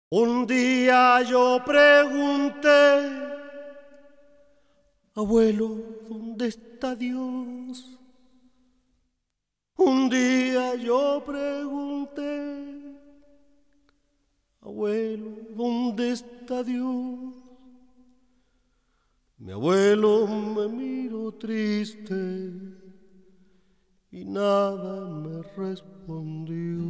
Un día yo pregunté, abuelo, ¿dónde está Dios? Un día yo pregunté, abuelo, ¿dónde está Dios? Mi abuelo me miró triste y nada me respondió.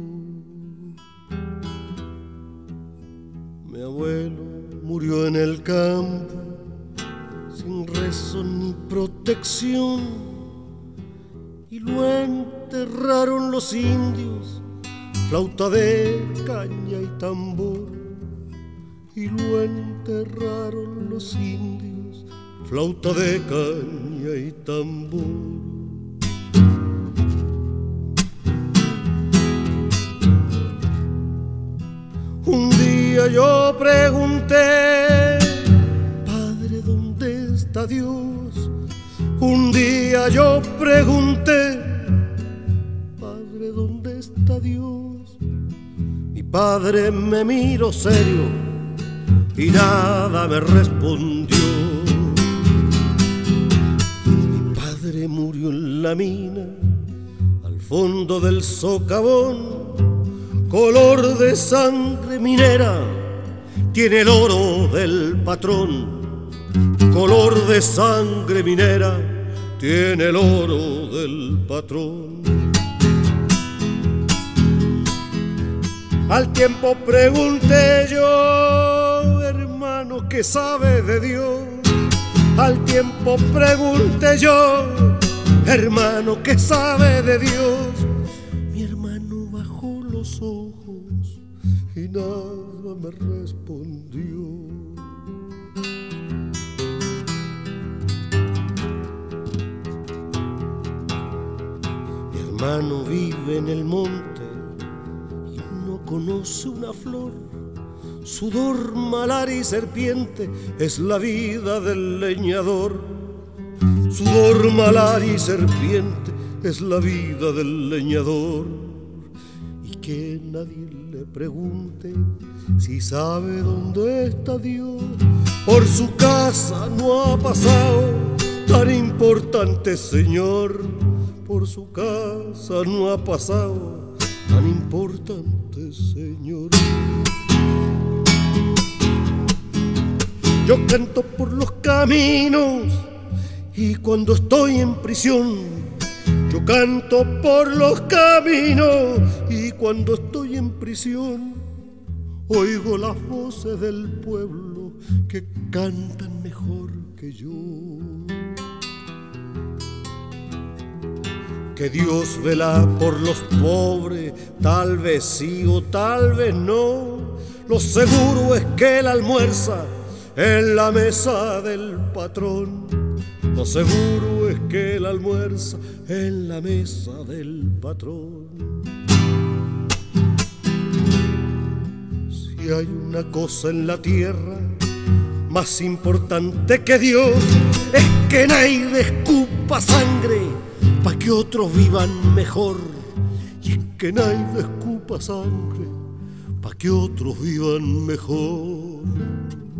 Mi abuelo murió en el campo, sin rezo ni protección, y lo enterraron los indios, flauta de caña y tambor. Y lo enterraron los indios, flauta de caña y tambor. Un día yo pregunté, Padre, ¿dónde está Dios? Un día yo pregunté, Padre, ¿dónde está Dios? Mi padre me miró serio y nada me respondió. Mi padre murió en la mina, al fondo del socavón, color de sangre minera, tiene el oro del patrón. Color de sangre minera, tiene el oro del patrón. Al tiempo pregunté yo, hermano, ¿qué sabe de Dios? Al tiempo pregunté yo, hermano, ¿qué sabe de Dios? Mi hermano bajó los ojos y nada me respondió. Mi hermano vive en el monte y no conoce una flor. Sudor, malaria y serpiente es la vida del leñador. Sudor, malaria y serpiente es la vida del leñador. Y que nadie le pregunte si sabe dónde está Dios. Por su casa no ha pasado tan importante señor. Por su casa no ha pasado tan importante señor. Yo canto por los caminos y cuando estoy en prisión, yo canto por los caminos y cuando estoy en prisión, oigo las voces del pueblo que cantan mejor que yo. Que Dios vela por los pobres, tal vez sí o tal vez no. Lo seguro es que Él almuerza en la mesa del patrón. Lo seguro es que Él almuerza en la mesa del patrón. Si hay una cosa en la tierra más importante que Dios, es que nadie escupa sangre pa' que otros vivan mejor. Y es que nadie escupa sangre pa' que otros vivan mejor.